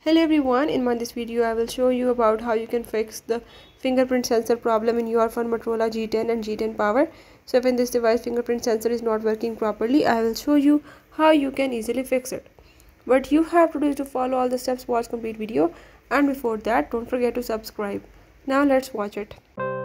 Hello everyone, in this video I will show you about how you can fix the fingerprint sensor problem in your phone Motorola G10 and G10 Power. So if in this device fingerprint sensor is not working properly, I will show you how you can easily fix it. What you have to do is to follow all the steps, watch complete video, and before that don't forget to subscribe. Now let's watch it.